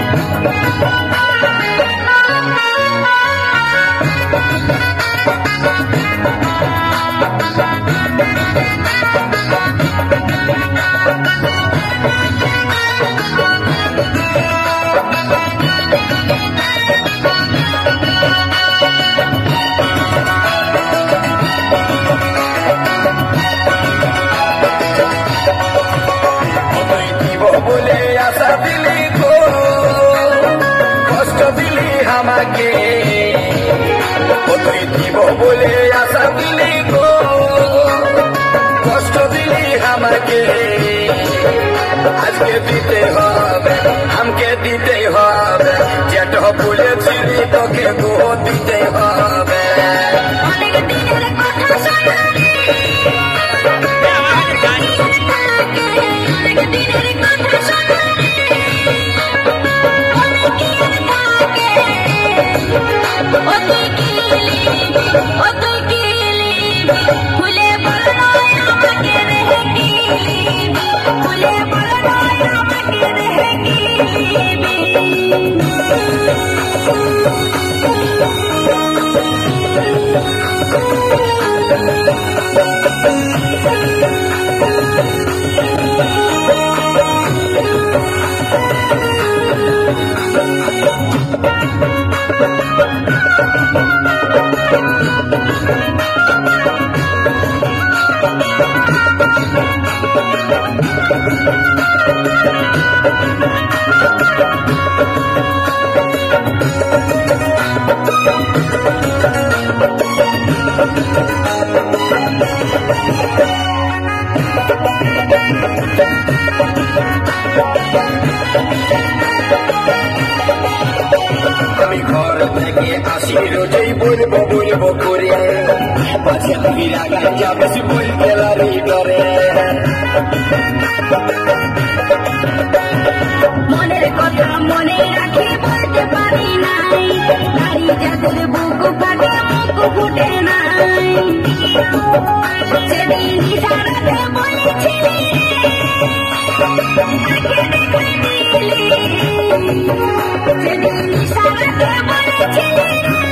बोले आशा दिली गो कष्ट दिली हमके आज के दीते हबे हमके दीते हबे जेठ बोले छिड़ी तो के गो दीते हबे अनेक दिनेर कथा सुनाली अनेक दिनेर कथा सुनाली फुले बरनाया मके रहेगी फुले बरनाया मके रहेगी रोजई बोलबो बोलबो करे पाछे हीरा गांजा बस बोल के लारी करे मनेर कथा मने राखी बोलते पारी নাই नारी जादुर बुक फाटे मुख फुटे নাই যেদিন ইশারাতে বলেছিলি যেদিন ইশারাতে বলেছিলি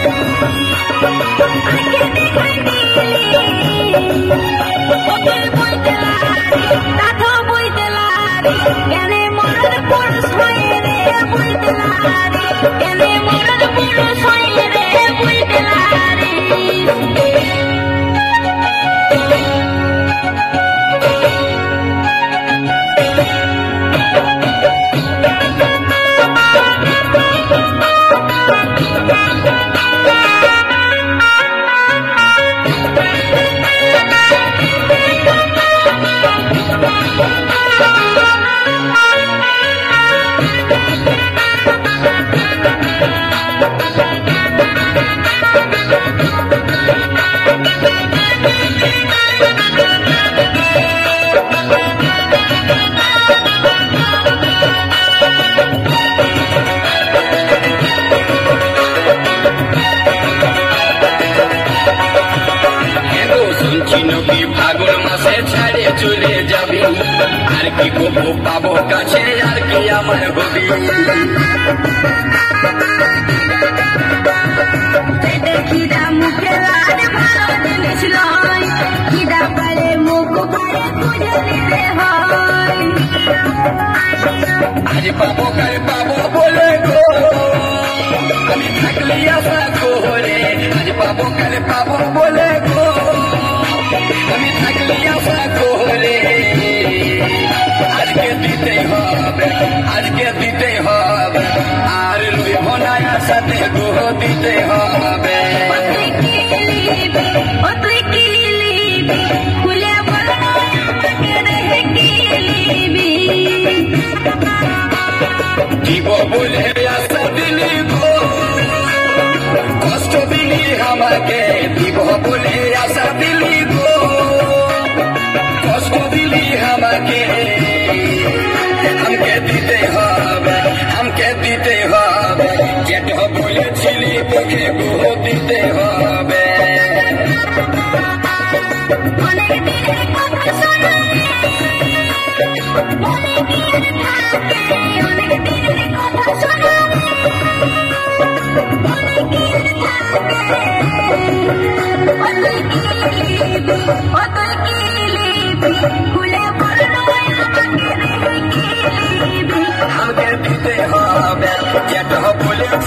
पाबो काछे यार की আমার হবি খিদা মুখে লাল ভালো জিনিস নয় খিদা পারে মুখ ভরে খুঁজে নিতে হয় আজ পাবো কাল পাবো বলে গো আমি থাকলি আশা করে আজ পাবো কাল পাবো বলে গো আমি থাকলি আশা করে आज के दीते हबे आर लुई भनाया साथे गो दीते हबे फुले बरनाया मके रहेगी जीव बोले आशा दिली गो कष्ट दिली हमके जीव बोले आशा दिली गो कष्ट दिली हमके हमके दीते हबे जेठ बोले छिली पोखे गो दीते हबे अनेक दिनेर कथा सुनाली अनेक दिनेर कथा सुनाली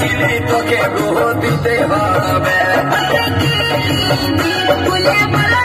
আসিলি তোকে গো দিতে হবে।